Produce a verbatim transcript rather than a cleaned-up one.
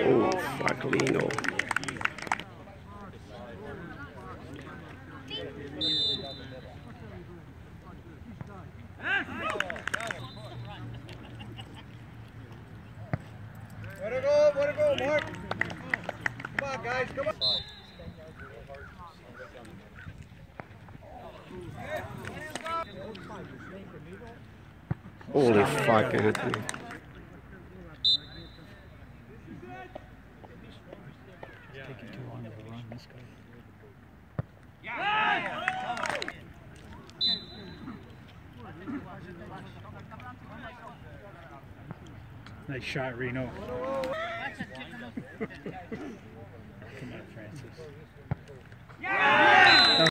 Oh, fuck, Lino. Way to go, way to go, Mark. Come on, guys, come on. Holy fuck, Anthony. Taking too long to run this guy. Nice shot, Reno. Come on, Francis.